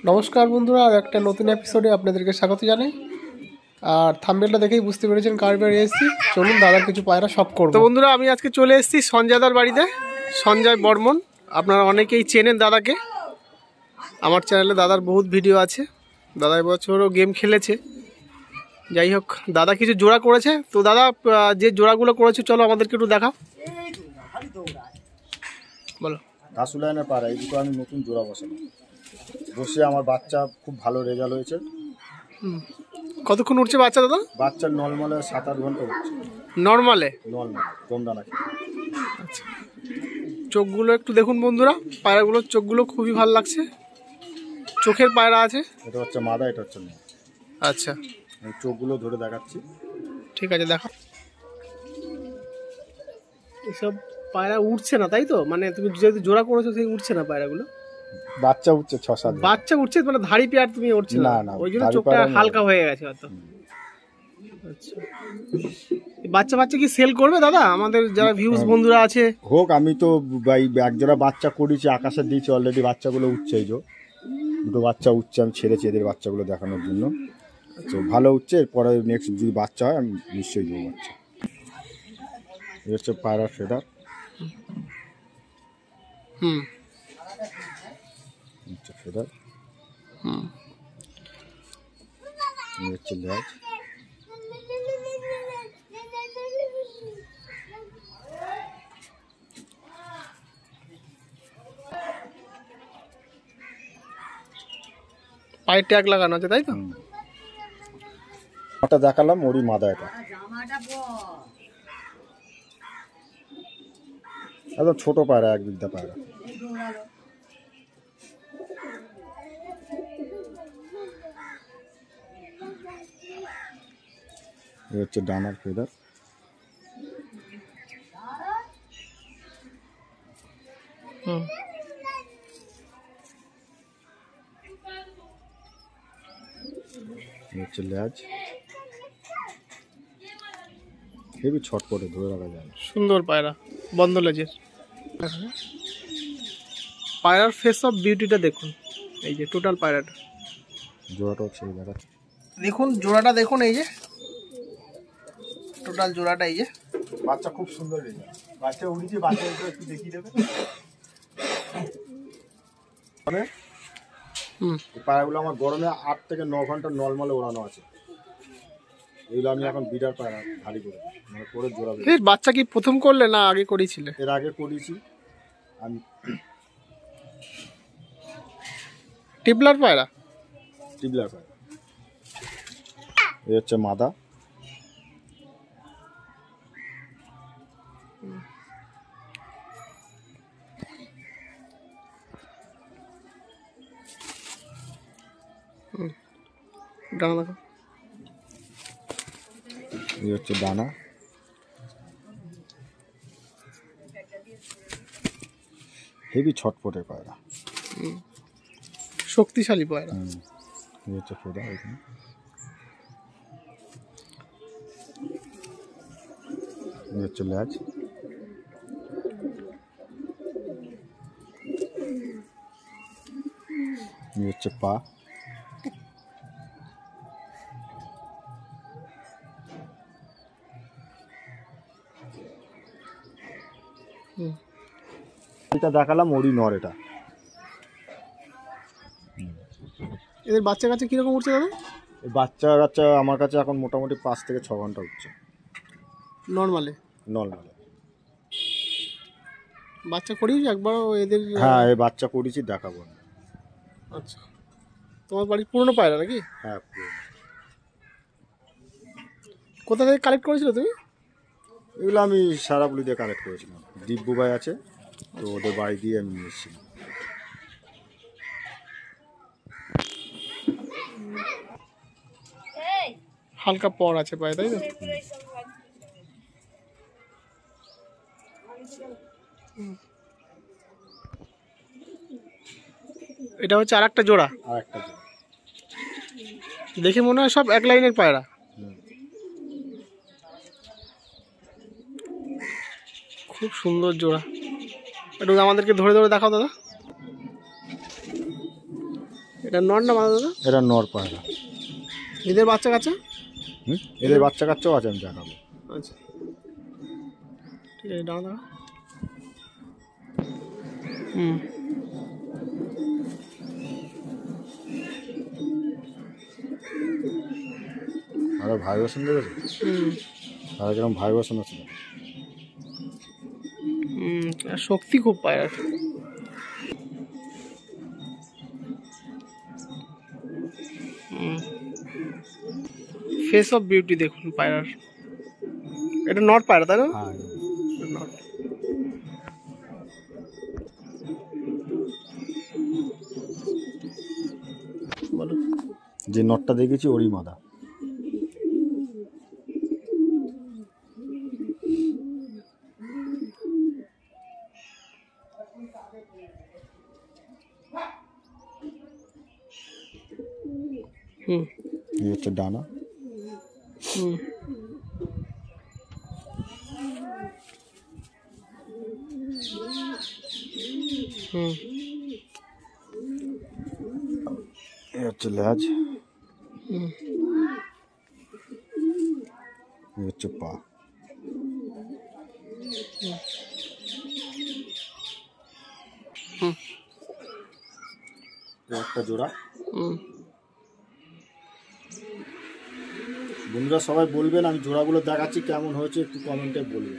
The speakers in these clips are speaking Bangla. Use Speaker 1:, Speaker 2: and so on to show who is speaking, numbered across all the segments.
Speaker 1: নমস্কার বন্ধুরা, আর একটা নতুন এপিসোডে আপনাদেরকে স্বাগত জানাই। আর থাম্বনেলটা দেখেই বুঝতে পেরেছেন কার বাড়ি এসেছি। চলুন দাদার কিছু পায়রা সব করব। তো বন্ধুরা, আমি আজকে চলে এসেছি সঞ্জয়দার বাড়িতে। সঞ্জয় বর্মন, আপনারা অনেকেই চেনেন দাদাকে। আমার চ্যানেলে দাদার বহুত ভিডিও আছে। দাদা এবছরও গেম খেলেছে। যাই হোক, দাদা কিছু জোড়া করেছে। তো দাদা যে জোড়াগুলো করেছে চলো আমাদেরকে একটু দেখাও। বলো।
Speaker 2: ঘাসুলাইনের পাড়া এই দুটো আমি নতুন জোড়া বসে আমার বাচ্চা খুব ভালো রেজাল্ট হয়েছে।
Speaker 1: কতক্ষণ উঠছে বাচ্চা দাদা?
Speaker 2: বাচ্চার নর্মালে 7-8 ঘন্টা উঠছে।
Speaker 1: নর্মালে
Speaker 2: কম দানা।
Speaker 1: আচ্ছা, চোখগুলো একটু দেখুন বন্ধুরা, পায়রাগুলোর চোখগুলো খুবই ভালো লাগছে। চোখের পায়রা আছে।
Speaker 2: এটা হচ্ছে মাদা, এটা হচ্ছে মেয়ে।
Speaker 1: আচ্ছা,
Speaker 2: আমি চোখগুলো ধরে দেখাচ্ছি।
Speaker 1: ঠিক আছে, দেখো। এসব পায়রা উঠছে না তাই তো? মানে তুমি যেহেতু জোড়া করেছো সেই উঠছে না পায়রাগুলো?
Speaker 2: বাচ্চা উঠছে 6-7।
Speaker 1: বাচ্চা উঠছে মানে ধাড়ি পেয়ার তুমি উঠছে না? ওই জন্য চোখটা হালকা হয়ে গেছে হয়তো। আচ্ছা, বাচ্চা কি সেল করবে দাদা? আমাদের যারা ভিউজ বন্ধুরা আছে
Speaker 2: হোক, আমি তো এক জোড়া বাচ্চা করেছি, আকাশে দিয়েছি অলরেডি। বাচ্চাগুলো উঠছে, এই যে দুটো বাচ্চা উঠছে। আমি ছেড়েছি এদের বাচ্চাগুলো দেখানোর জন্য। তো ভালো উঠছে। এরপরে নেক্সট যদি বাচ্চা হয় আমি নিশ্চয়ই দেবো বাচ্চা। এই হচ্ছে পায়রা ফেদার। ফেদার হচ্ছে লেজ।
Speaker 1: পায়ে ট্যাগ লাগানো আছে তাই তো?
Speaker 2: ওটা দেখালাম, ওরই মাদা। এটা একদম ছোট পায়রা, 1 বিঘা পায়রা। এই হচ্ছে ডানার ফেদার। হচ্ছে লেজ। হেবি ছটপটে, ধরে রাখা যায় না।
Speaker 1: সুন্দর পায়রা, বন্ধ লেজের। পায়রার ফেস অফ বিউটিটা দেখুন। এই যে টোটাল পায়রাটা,
Speaker 2: জোড়াটা হচ্ছে
Speaker 1: দেখুন। জোড়াটা দেখুন, এই যে টোটাল জোড়াটা। এই যে
Speaker 2: বাচ্চা খুব সুন্দর রেজাল্ট। বাচ্চা উড়িয়েছে, বাচ্চা একটু দেখিয়ে দেবে। পায়রাগুলো আমার গরমে 8 থেকে 9 ঘন্টা নর্মালে ওড়ানো আছে। এগুলো আমি এখন বিডার পায়রা ভারী করে মানে করে জোড়াবো।
Speaker 1: এর বাচ্চা কি প্রথম করলে না আগে করেছিলে?
Speaker 2: এর আগে করেছি আমি।
Speaker 1: টিবলার পায়রা।
Speaker 2: টিবলার পায়রা। এই হচ্ছে মাদা।
Speaker 1: ডানা দেখো।
Speaker 2: এই হচ্ছে ডানা। হেভি ছটপটে পায়রা,
Speaker 1: শক্তিশালী পায়রা।
Speaker 2: এই হচ্ছে ফেদা। এখানে এই হচ্ছে লেজ। এই হচ্ছে পা। এটা দেখালাম, ওরই নর। এটা
Speaker 1: এদের বাচ্চা কাছে কিরকম উঠছে দাদা?
Speaker 2: বাচ্চা আমার কাছে এখন মোটামুটি 5 থেকে 6 ঘন্টা উঠছে
Speaker 1: নর্মালে। বাচ্চা করিয়েছি একবার এদের?
Speaker 2: হ্যাঁ, এই বাচ্চা করেছি, দেখাবো।
Speaker 1: আচ্ছা, তোমার বাড়ির পুরনো পায়রা নাকি?
Speaker 2: হ্যাঁ।
Speaker 1: কোথা থেকে কালেক্ট করেছিলে তুমি?
Speaker 2: এগুলো আমি সারাপুলি দিয়ে কালেক্ট করেছিলাম। দিব্যু ভাই আছে, তো ওদের বাড়ি দিয়ে আমি নিয়ে এসেছিলাম।
Speaker 1: হালকা পর আছে পায়ে তাই তো? এটা হচ্ছে আর একটা জোড়া। দেখে মনে হয় সব 1 লাইনের পায়রা। খুব সুন্দর জোড়া। একটু আমাদেরকে ধরে ধরে দেখাও দাদা। এটা নর না মাদা দাদা?
Speaker 2: এটা নর পায়রা।
Speaker 1: এদের বাচ্চা কাচ্চা?
Speaker 2: এদের বাচ্চা কাচ্চাও আছে, আমি দেখাবো।
Speaker 1: আচ্ছা ঠিক আছে, দাঁড়া দাঁড়া।
Speaker 2: আরে ভাইব্রেশন দেখেছো? আর কিরকম ভাইব্রেশন আছে।
Speaker 1: শক্তি খুব পায়রার। ফেস অফ বিউটি দেখুন পায়রার। এটা নট পায়রা তাই না?
Speaker 2: হ্যাঁ,
Speaker 1: নট। বলো।
Speaker 2: যে নটটা দেখেছি ওরই মাদা। এই হচ্ছে ডানা। এই হচ্ছে লেজ। এই হচ্ছে পা। একটা জোড়া। বন্ধুরা সবাই বলবেন, আমি জোড়াগুলো দেখাচ্ছি কেমন হয়েছে একটু কমেন্টে বলবেন।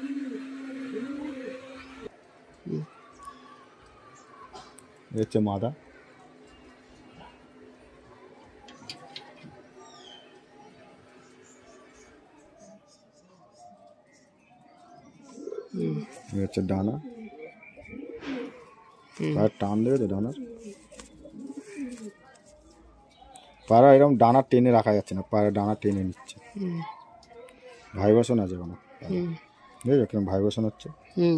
Speaker 2: এই হচ্ছে মাদা। এই হচ্ছে ডানা। আর টান দেবে তো ডানার। পায়রা এরকম ডানা টেনে রাখা যাচ্ছে না, পায়রা ডানা টেনে নিচ্ছে। ভাইব্রেশন আছে কোনো, বুঝেছো কিরকম ভাইব্রেশন হচ্ছে।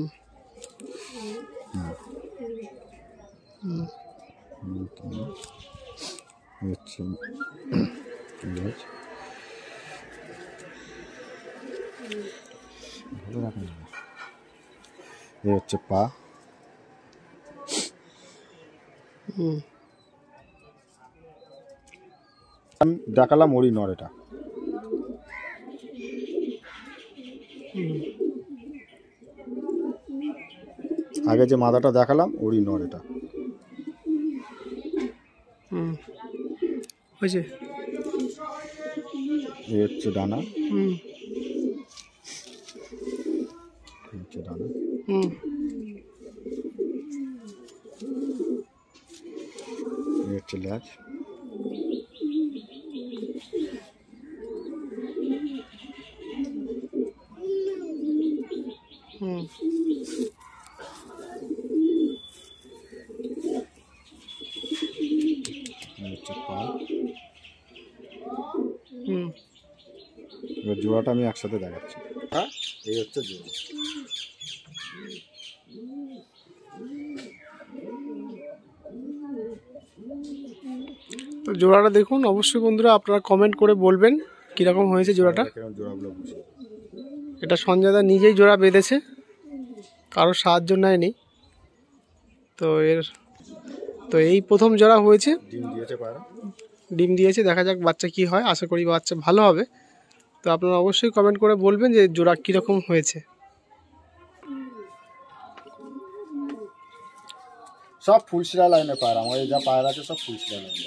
Speaker 2: এই হচ্ছে পা। দেখালাম ওরই নর এটা। আগে যে মাদাটা দেখালাম ওরই নর এটা।
Speaker 1: হয়েছে।
Speaker 2: এই হচ্ছে ডানা। হচ্ছে ডানা। এই হচ্ছে লেজ। এবার জোড়াটা আমি একসাথে দেখাচ্ছি। হ্যাঁ, এই হচ্ছে জোড়া।
Speaker 1: তো জোড়াটা দেখুন, অবশ্যই বন্ধুরা আপনারা কমেন্ট করে বলবেন কীরকম হয়েছে জোড়াটা। এটা সঞ্জয় দা নিজেই জোড়া বেঁধেছে, কারোর সাহায্য নেয়নি। তো এই প্রথম জোড়া হয়েছে, ডিম দিয়েছে। দেখা যাক বাচ্চা কি হয়, আশা করি বাচ্চা ভালো হবে। তো আপনারা অবশ্যই কমেন্ট করে বলবেন যে জোড়া কীরকম হয়েছে।
Speaker 2: সব ফুলশিরা লাইনে পায়রা, আমাদের যা পায়রা আছে সব ফুলশিরা লাইনে।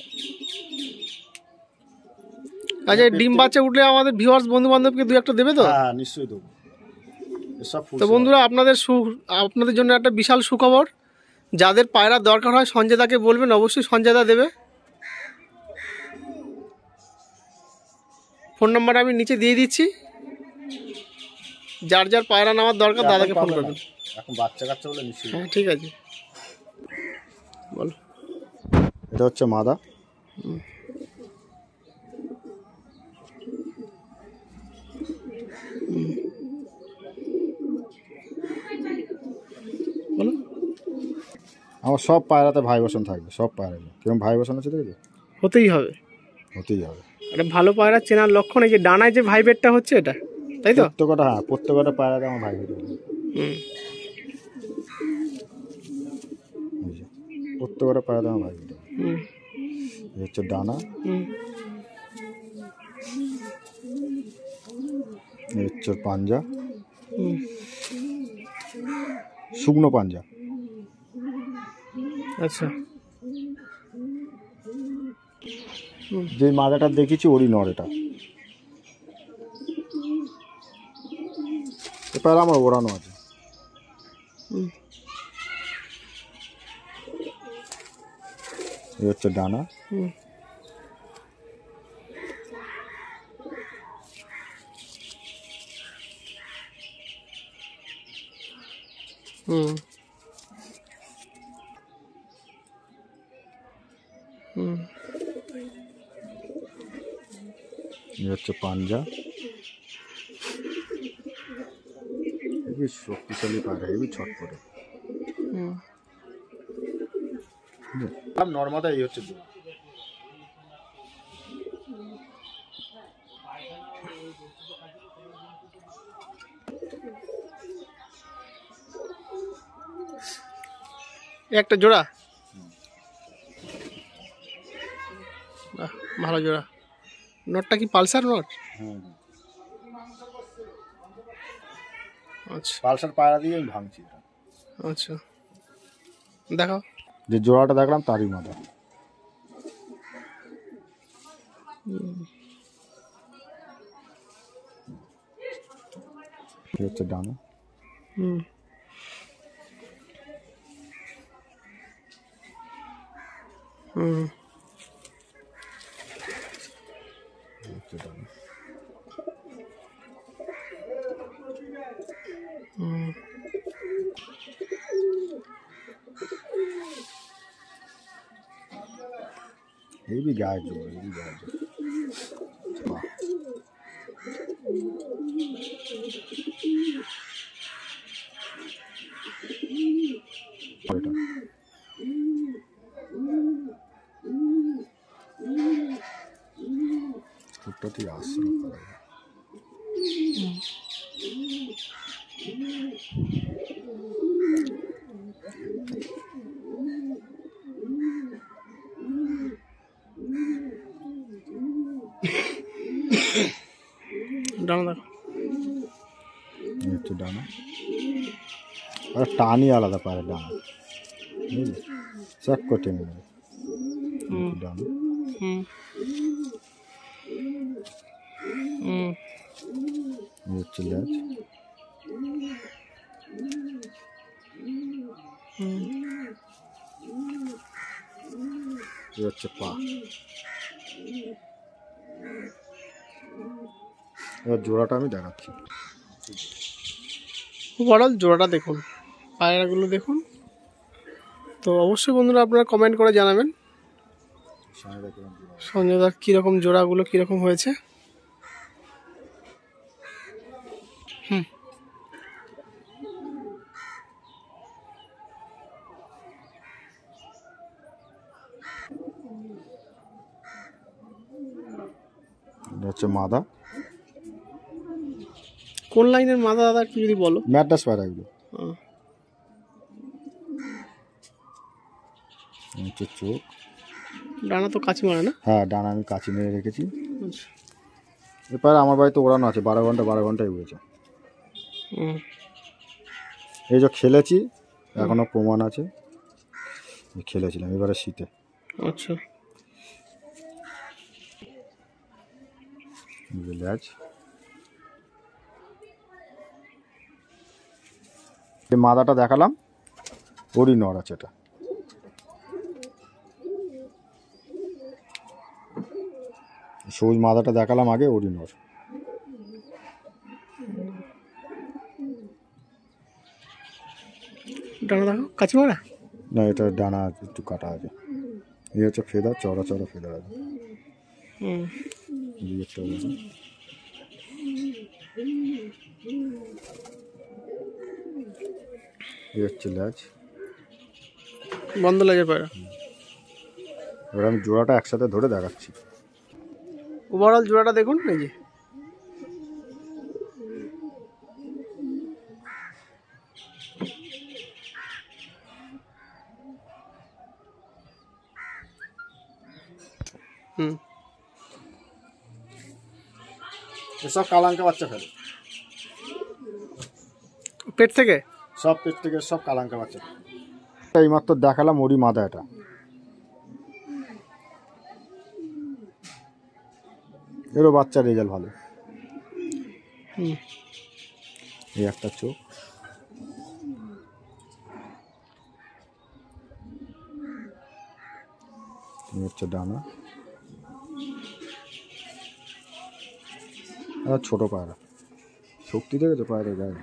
Speaker 1: আচ্ছা, ডিম বাচ্চা উঠলে আমাদের ভিউয়ার্স বন্ধু বান্ধবকে দু একটা দেবে তো?
Speaker 2: হ্যাঁ, নিশ্চয়ই দেবো।
Speaker 1: তো বন্ধুরা আপনাদের জন্য একটা বিশাল সুখবর, যাদের পায়রা দরকার হয় সঞ্জয় দাকে বলবেন, অবশ্যই সঞ্জয় দা দেবে। ফোন নাম্বার আমি নিচে দিয়ে দিচ্ছি, যার যার পায়রা নেওয়ার দরকার দাদাকে ফোন করবেন।
Speaker 2: এখন বাচ্চা কাচ্চা বলে নিশ্চয়ই।
Speaker 1: হ্যাঁ ঠিক আছে, বলো।
Speaker 2: এটা হচ্ছে মাদা।
Speaker 1: বলো।
Speaker 2: আমার সব পায়রাতে ভাইব্রেশন থাকবে, সব পায়রা কিরকম ভাইব্রেশন আছে দেখেছো?
Speaker 1: হতেই হবে,
Speaker 2: হতেই হবে।
Speaker 1: এটা ভালো পায়রা চেনার লক্ষণ এই যে ডানায় যে ভাইব্রেটটা হচ্ছে, এটা তাই তো?
Speaker 2: প্রত্যেকটা, হ্যাঁ, প্রত্যেকটা পায়রাতে আমার ভাইব্রেট হবে। প্রত্যেকটা পায়রাতে আমার ভাইব্রেট হবে। এই হচ্ছে ডানা, এই হচ্ছে পাঞ্জা, শুকনো পাঞ্জা।
Speaker 1: আচ্ছা,
Speaker 2: যে মাদাটা দেখেছি ওরই নর এটা। এবার আমার ওড়ানো আছে। এই হচ্ছে ডানা, এই হচ্ছে পাঞ্জা। হেবি শক্তিশালী পায়রা, হেবি ছটফটে। নর্মাদা এই হচ্ছে জোড়া।
Speaker 1: একটা জোড়া, ভালো জোড়া। নটটা কি পালসার নট? আচ্ছা
Speaker 2: পালসার পায়রা দিয়ে আমি ভাঙছি এটা।
Speaker 1: আচ্ছা, দেখাও।
Speaker 2: যে জোড়াটা দেখলাম তারই মাদা। হচ্ছে ডানা, হচ্ছে ডানা। হেবি গায়ে জোর, হেবি গায়ে জোর। এটা ছোট্টটি আসছে না।
Speaker 1: ডানা দেখো।
Speaker 2: হচ্ছে ডানা, আর টানই আলাদা পায়রা ডানা, বুঝলি, চেক করে টেনে নেবে। ডানা, হচ্ছে লেজ, হচ্ছে পা। এবার জোড়াটা আমি দেখাচ্ছি।
Speaker 1: ওভারঅল জোড়াটা দেখুন, পায়রাগুলো দেখুন। তো অবশ্যই বন্ধুরা আপনারা কমেন্ট করে জানাবেন সঞ্জয় দার কীরকম জোড়াগুলো কীরকম হয়েছে।
Speaker 2: হচ্ছে মাদা।
Speaker 1: কোন লাইনের মাদা দাদা একটু যদি বলো?
Speaker 2: ম্যাড্রাস পায়রা এগুলো। হচ্ছে চোখ।
Speaker 1: ডানা তো কাছি মারে না?
Speaker 2: হ্যাঁ, ডানা আমি কাছি মেরে রেখেছি। এবার আমার বাড়িতে ওড়ানো আছে, 12 ঘন্টায় উড়েছে। এই যে খেলেছি, এখনো প্রমাণ আছে খেলেছিলাম এবারে শীতে।
Speaker 1: আচ্ছা,
Speaker 2: লেজ, যে মাদাটা দেখালাম ওরই নর আছে এটা। সবুজ মাদাটা দেখালাম আগে, ওরই নর।
Speaker 1: ডানা দেখো কাছি মারা
Speaker 2: না, এটা ডানা একটু কাটা আছে। এই হচ্ছে ফেদার, চড়া চড়া ফেদার আছে। এই হচ্ছে লেজ,
Speaker 1: বন্ধ লাগে পায়রা।
Speaker 2: এবার আমি জোড়াটা একসাথে ধরে দেখাচ্ছি।
Speaker 1: ওভারঅল জোড়াটা দেখুন, এই যে
Speaker 2: এসব কালাঙ্কা বাচ্চা ফেলে,
Speaker 1: পেট থেকে?
Speaker 2: সব পেট থেকে সব কালাঙ্কা বাচ্চা। এইমাত্র দেখালাম ওরই মাদা, এটা এরও বাচ্চার রেজাল্ট ভালো। এই একটা চোখ, হচ্ছে ডানা, আর ছোট পায়রা, শক্তি দেখেছো পায়রা গায়ে।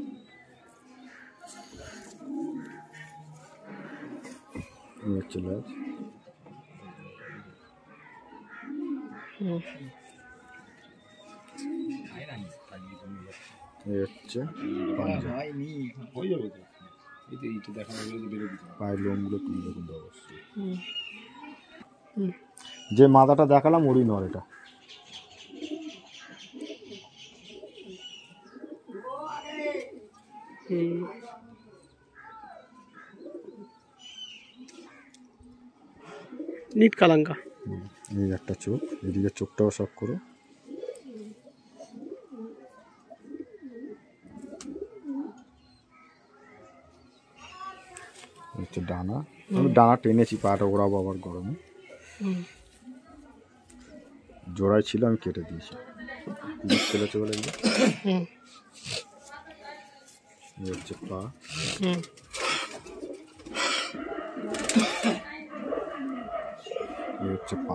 Speaker 2: হচ্ছে লেজ, হচ্ছে পায়ের লোমগুলো তুলে দেখুন অবশ্যই। যে মাদাটা দেখালাম ওরই নর এটা।
Speaker 1: নিট কালাঙ্কা।
Speaker 2: এই একটা চোখ, এদিকে চোখটাও সব করো। হচ্ছে ডানা, আমি ডানা টেনেছি, পাটা ওড়াবো আবার গরমে, জোড়ায় ছিল আমি কেটে দিয়েছি, চলেছে বলে। হচ্ছে পা, হচ্ছে পা।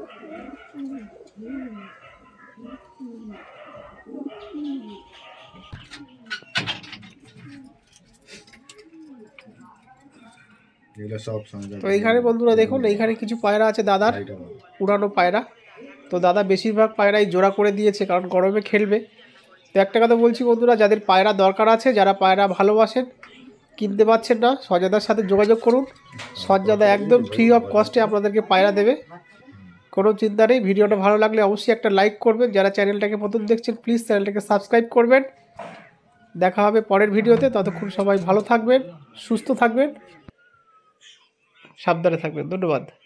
Speaker 1: তো এইখানে বন্ধুরা দেখুন, এইখানে কিছু পায়রা আছে দাদার, পুরানো পায়রা। তো দাদা বেশিরভাগ পায়রাই জোড়া করে দিয়েছে, কারণ গরমে খেলবে। তো একটা কথা বলছি বন্ধুরা, যাদের পায়রা দরকার আছে, যারা পায়রা ভালোবাসেন, কিনতে পারছেন না, সঞ্জয়দার সাথে যোগাযোগ করুন। সঞ্জয়দা একদম ফ্রি অফ কস্টে আপনাদেরকে পায়রা দেবে, কোনো চিন্তা নেই। ভিডিওটা ভালো লাগলে অবশ্যই একটা লাইক করবেন। যারা চ্যানেলটাকে প্রথম দেখছেন প্লিজ চ্যানেলটাকে সাবস্ক্রাইব করবেন। দেখা হবে পরের ভিডিওতে, ততক্ষণ সবাই ভালো থাকবেন, সুস্থ থাকবেন, সাবধানে থাকবেন। ধন্যবাদ।